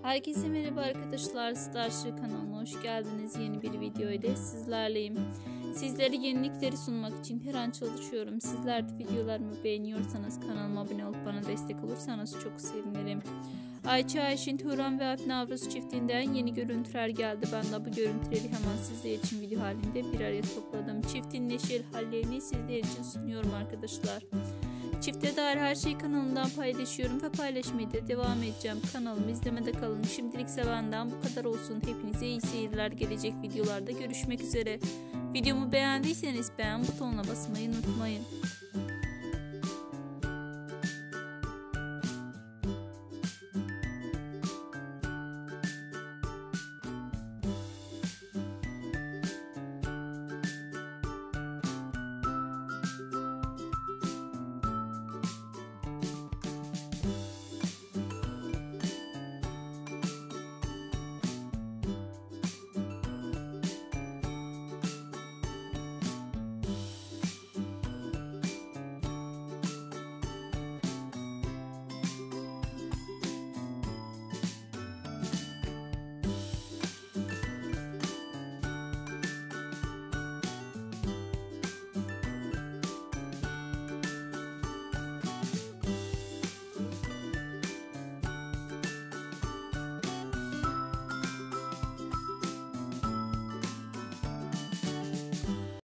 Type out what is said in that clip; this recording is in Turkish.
Herkese merhaba arkadaşlar, Starship kanalına hoş geldiniz. Yeni bir video ile sizlerleyim. Sizlere yenilikleri sunmak için her an çalışıyorum. Sizler de videolarımı beğeniyorsanız kanalıma abone olup bana destek olursanız çok sevinirim. Ayça Ayşin, Turan ve Alp Navruz çiftinden yeni görüntüler geldi. Ben de bu görüntüleri hemen sizler için video halinde bir araya topladım. Çiftin neşeli hallerini sizler için sunuyorum arkadaşlar. Çifte dair her şeyi kanalımdan paylaşıyorum ve paylaşmaya da devam edeceğim. Kanalımı izlemede kalın. Şimdilik benden bu kadar olsun. Hepinize iyi seyirler. Gelecek videolarda görüşmek üzere. Videomu beğendiyseniz beğen butonuna basmayı unutmayın.